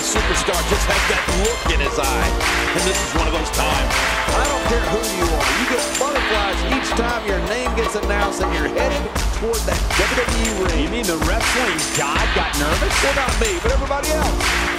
superstar just has that look in his eye. And this is one of those times. I don't care who you are. You get butterflies each time your name gets announced and you're headed toward that WWE ring. You mean the wrestling god got nervous? Well, not me, but everybody else.